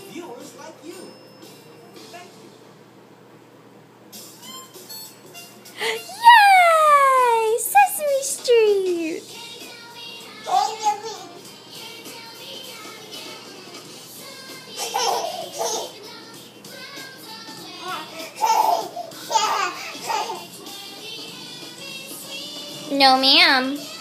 viewers like you. Thank you. Yay! Sesame Street! No, ma'am.